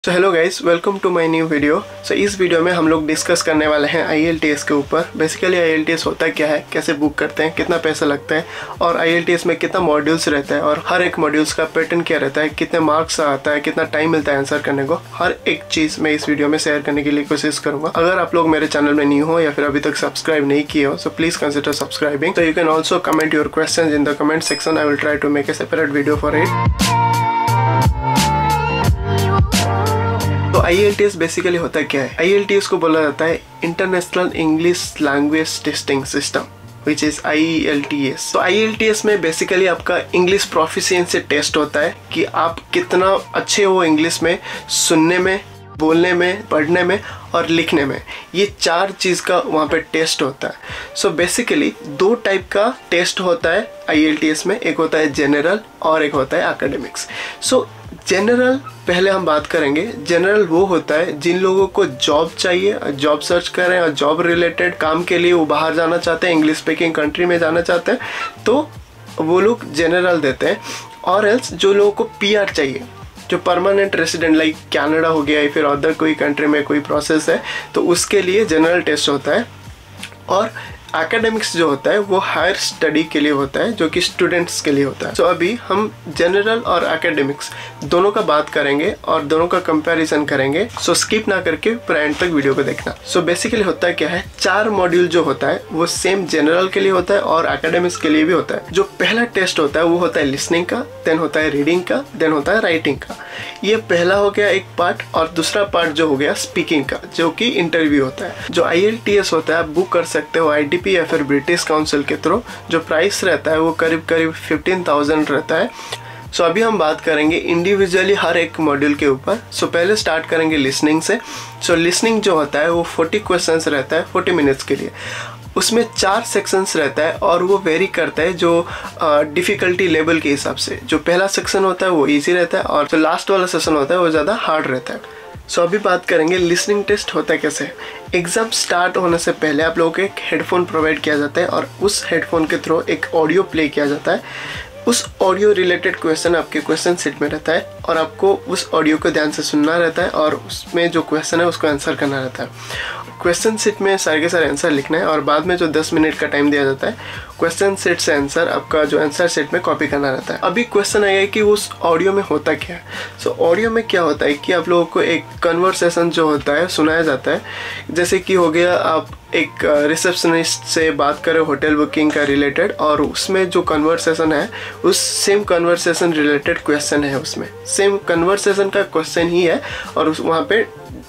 So hello guys, welcome to my new video. So इस video में हम लोग डिस्कस करने वाले हैं IELTS के ऊपर। बेसिकली IELTS होता क्या है, कैसे बुक करते हैं, कितना पैसा लगता है और IELTS में कितना मॉड्यूल्स रहता है और हर एक मॉड्यूल्स का पैटर्न क्या रहता है, कितने मार्क्स आता है, कितना टाइम मिलता है आंसर करने को, हर एक चीज़ मैं इस वीडियो में शेयर करने के लिए कोशिश करूँगा। अगर आप लोग मेरे चैनल में न्यू हो या फिर अभी तक सब्सक्राइब नहीं किए हो, so please consider subscribing. So you can also comment your question in the comment section. I will try to make a separate video for it. तो IELTS बेसिकली होता क्या है? IELTS को बोला जाता है international English language testing system, which is IELTS। तो IELTS में बेसिकली आपका इंग्लिश प्रोफिशिएंसी टेस्ट होता है कि आप कितना अच्छे हो इंग्लिश में, सुनने में, बोलने में, पढ़ने में और लिखने में। ये चार चीज़ का वहाँ पे टेस्ट होता है। सो बेसिकली दो टाइप का टेस्ट होता है IELTS में, एक होता है जनरल और एक होता है एकेडमिक्स। सो जनरल पहले हम बात करेंगे। जनरल वो होता है जिन लोगों को जॉब चाहिए, जॉब सर्च कर रहे हैं और जॉब रिलेटेड काम के लिए वो बाहर जाना चाहते हैं, इंग्लिश स्पीकिंग कंट्री में जाना चाहते हैं, तो वो लोग जनरल देते हैं। और एल्स जो लोगों को PR चाहिए, जो परमानेंट रेसिडेंट लाइक कनाडा हो गया या फिर अदर कोई कंट्री में कोई प्रोसेस है, तो उसके लिए जनरल टेस्ट होता है। और एकेडमिक्स जो होता है वो हायर स्टडी के लिए होता है, जो कि स्टूडेंट्स के लिए होता है। सो अभी हम जनरल और एकेडमिक्स दोनों का बात करेंगे और दोनों का कंपैरिजन करेंगे। सो स्किप ना करके पूरा एंड तक वीडियो को देखना। सो बेसिकली होता क्या है, चार मॉड्यूल जो होता है वो सेम जनरल के लिए होता है और एकेडमिक्स के लिए भी होता है। जो पहला टेस्ट होता है वो होता है लिसनिंग का, देन होता है रीडिंग का, देन होता है राइटिंग का। ये पहला हो गया एक पार्ट, और दूसरा पार्ट जो हो गया स्पीकिंग का, जो कि इंटरव्यू होता है। जो IELTS होता है आप बुक कर सकते हो IDP या फिर ब्रिटिश काउंसिल के थ्रू। जो प्राइस रहता है वो करीब 15,000 रहता है। सो अभी हम बात करेंगे इंडिविजुअली हर एक मॉड्यूल के ऊपर। सो पहले स्टार्ट करेंगे लिसनिंग से। सो लिसनिंग जो होता है वो 40 क्वेश्चंस रहता है 40 मिनट्स के लिए। उसमें 4 सेक्शंस रहता है और वो वेरी करता है जो डिफ़िकल्टी लेवल के हिसाब से। जो पहला सेक्शन होता है वो इजी रहता है और जो लास्ट वाला सेशन होता है वो ज़्यादा हार्ड रहता है। सो अभी बात करेंगे लिसनिंग टेस्ट होता है कैसे। एग्ज़ाम स्टार्ट होने से पहले आप लोगों को एक हेडफोन प्रोवाइड किया जाता है और उस हेडफोन के थ्रू एक ऑडियो प्ले किया जाता है। उस ऑडियो रिलेटेड क्वेश्चन आपके क्वेश्चन सेट में रहता है और आपको उस ऑडियो को ध्यान से सुनना रहता है और उसमें जो क्वेश्चन है उसको आंसर करना रहता है। क्वेश्चन सेट में सारे के सारे आंसर लिखना है और बाद में जो 10 मिनट का टाइम दिया जाता है, क्वेश्चन सेट से आंसर आपका जो आंसर सेट में कॉपी करना रहता है। अभी क्वेश्चन आएगा कि उस ऑडियो में होता क्या है। सो ऑडियो में क्या होता है कि आप लोगों को एक कन्वर्सेशन जो होता है सुनाया जाता है। जैसे कि हो गया, आप एक रिसेप्शनिस्ट से बात करें होटल बुकिंग का रिलेटेड, और उसमें जो कन्वर्सेशन है उस सेम कन्वर्सेशन रिलेटेड क्वेश्चन है, उसमें सेम कन्वर्सेशन का क्वेश्चन ही है और उस वहाँ पे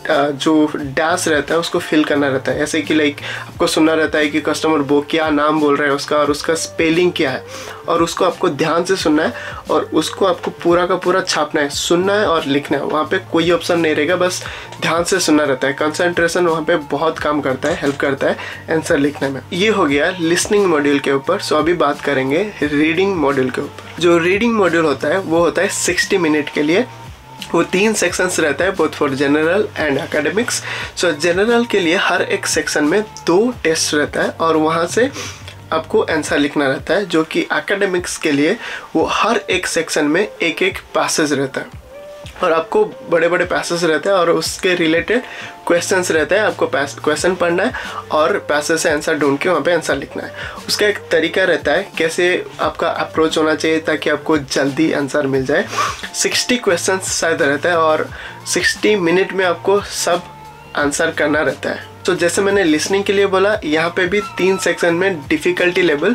जो डैश रहता है उसको फिल करना रहता है। ऐसे कि लाइक आपको सुनना रहता है कि कस्टमर वो क्या नाम बोल रहा है उसका और उसका स्पेलिंग क्या है, और उसको आपको ध्यान से सुनना है और उसको आपको पूरा का पूरा छापना है, सुनना है और लिखना है। वहाँ पे कोई ऑप्शन नहीं रहेगा, बस ध्यान से सुनना रहता है। कंसंट्रेशन वहाँ पे बहुत काम करता है, हेल्प करता है आंसर लिखने में। ये हो गया लिसनिंग मॉड्यूल के ऊपर। सो अभी बात करेंगे रीडिंग मॉड्यूल के ऊपर। जो रीडिंग मॉड्यूल होता है वो होता है 60 मिनट के लिए। वो 3 सेक्शंस रहता है, both for general and academics. So general के लिए हर एक सेक्शन में 2 टेस्ट रहता है और वहाँ से आपको आंसर लिखना रहता है। जो कि एकेडमिक्स के लिए वो हर एक सेक्शन में एक एक पैसेज रहता है और आपको बड़े बड़े पैसेज रहते हैं और उसके रिलेटेड क्वेश्चंस रहते हैं। आपको क्वेश्चन पढ़ना है और पैसेज से आंसर ढूंढ के वहाँ पे आंसर लिखना है। उसका एक तरीका रहता है कैसे आपका अप्रोच होना चाहिए ताकि आपको जल्दी आंसर मिल जाए। 60 क्वेश्चंस शायद रहता है और 60 मिनट में आपको सब आंसर करना रहता है। तो जैसे मैंने लिसनिंग के लिए बोला, यहाँ पे भी 3 सेक्शन में डिफ़िकल्टी लेवल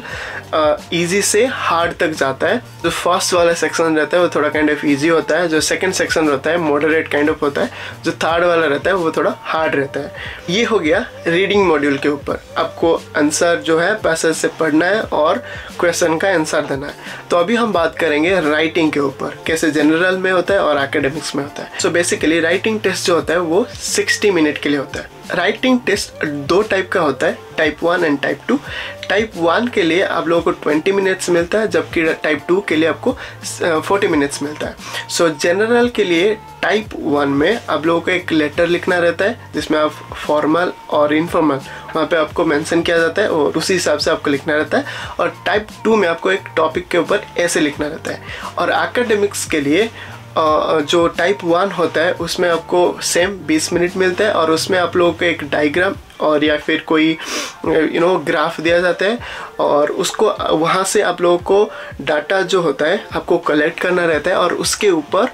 इजी से हार्ड तक जाता है। जो फर्स्ट वाला सेक्शन रहता है वो थोड़ा काइंड ऑफ इजी होता है। जो सेकंड सेक्शन रहता है मॉडरेट काइंड ऑफ होता है। जो थर्ड वाला रहता है वो थोड़ा हार्ड रहता है। ये हो गया रीडिंग मॉड्यूल के ऊपर। आपको आंसर जो है पैसेज से पढ़ना है और क्वेश्चन का आंसर देना है। तो अभी हम बात करेंगे राइटिंग के ऊपर, कैसे जनरल में होता है और एकेडमिक्स में होता है। सो बेसिकली राइटिंग टेस्ट जो होता है वो 60 मिनट के लिए होता है। राइटिंग टेस्ट 2 टाइप का होता है, टाइप 1 एंड टाइप 2। टाइप 1 के लिए आप लोगों को 20 मिनट्स मिलता है, जबकि टाइप 2 के लिए आपको 40 मिनट्स मिलता है। सो जनरल के लिए टाइप 1 में आप लोगों को एक लेटर लिखना रहता है जिसमें आप फॉर्मल और इनफॉर्मल वहाँ पे आपको मेंशन किया जाता है और उसी हिसाब से आपको लिखना रहता है। और टाइप 2 में आपको एक टॉपिक के ऊपर ऐसे लिखना रहता है। और एकेडमिक्स के लिए जो टाइप 1 होता है उसमें आपको सेम 20 मिनट मिलता है और उसमें आप लोगों को एक डायग्राम और या फिर कोई ग्राफ दिया जाता है और उसको वहाँ से आप लोगों को डाटा जो होता है आपको कलेक्ट करना रहता है और उसके ऊपर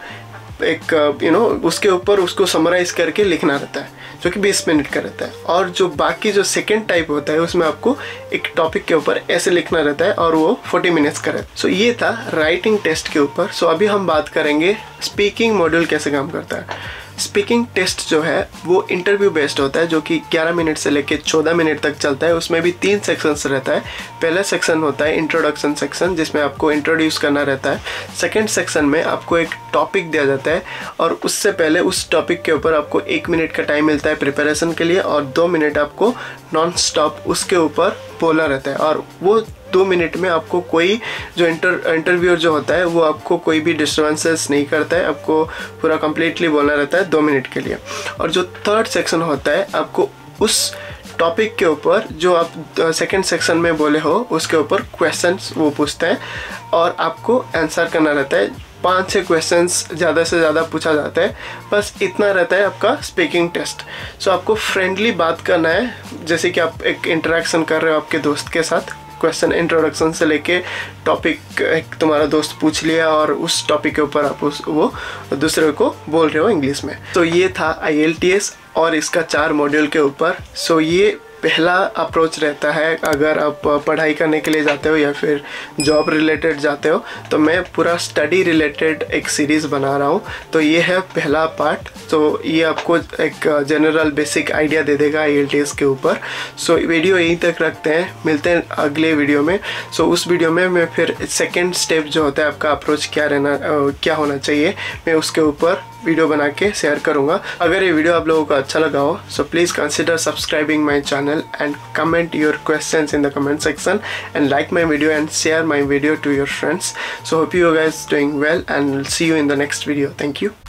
एक उसके ऊपर उसको समराइज करके लिखना रहता है, जो कि 20 मिनट का रहता है। और जो बाकी जो सेकेंड टाइप होता है उसमें आपको एक टॉपिक के ऊपर ऐसे लिखना रहता है और वो 40 मिनट्स का रहता है। सो ये था राइटिंग टेस्ट के ऊपर। सो अभी हम बात करेंगे स्पीकिंग मॉड्यूल कैसे काम करता है। स्पीकिंग टेस्ट जो है वो इंटरव्यू बेस्ड होता है, जो कि 11 मिनट से लेके 14 मिनट तक चलता है। उसमें भी 3 सेक्शंस रहता है। पहला सेक्शन होता है इंट्रोडक्शन सेक्शन, जिसमें आपको इंट्रोड्यूस करना रहता है। सेकंड सेक्शन में आपको एक टॉपिक दिया जाता है और उससे पहले उस टॉपिक के ऊपर आपको 1 मिनट का टाइम मिलता है प्रिपरेशन के लिए और 2 मिनट आपको नॉन स्टॉप उसके ऊपर बोलना रहता है। और वो 2 मिनट में आपको कोई जो इंटरव्यूअर जो होता है वो आपको कोई भी डिस्टर्बेंसेस नहीं करता है, आपको पूरा कंप्लीटली बोलना रहता है 2 मिनट के लिए। और जो थर्ड सेक्शन होता है आपको उस टॉपिक के ऊपर जो आप सेकंड सेक्शन में बोले हो उसके ऊपर क्वेश्चंस वो पूछते हैं और आपको आंसर करना रहता है। 5-6 क्वेश्चंस ज़्यादा से ज़्यादा पूछा जाता है, बस इतना रहता है आपका स्पीकिंग टेस्ट। सो आपको फ्रेंडली बात करना है, जैसे कि आप एक इंटरेक्शन कर रहे हो आपके दोस्त के साथ। क्वेश्चन इंट्रोडक्शन से लेके टॉपिक एक तुम्हारा दोस्त पूछ लिया और उस टॉपिक के ऊपर आप वो दूसरे को बोल रहे हो इंग्लिश में। तो ये था IELTS और इसका 4 मॉड्यूल के ऊपर। सो ये पहला अप्रोच रहता है अगर आप पढ़ाई करने के लिए जाते हो या फिर जॉब रिलेटेड जाते हो। तो मैं पूरा स्टडी रिलेटेड एक सीरीज़ बना रहा हूँ। तो ये है पहला पार्ट। तो ये आपको एक जनरल बेसिक आइडिया दे देगा IELTS के ऊपर। सो वीडियो यहीं तक रखते हैं, मिलते हैं अगले वीडियो में। सो उस वीडियो में मैं फिर सेकेंड स्टेप जो होता है आपका अप्रोच क्या होना चाहिए, मैं उसके ऊपर वीडियो बना के शेयर करूँगा। अगर ये वीडियो आप लोगों को अच्छा लगा हो so please consider subscribing my channel and comment your questions in the comment section and like my video and share my video to your friends. So hope you guys doing well and we'll see you in the next video. Thank you.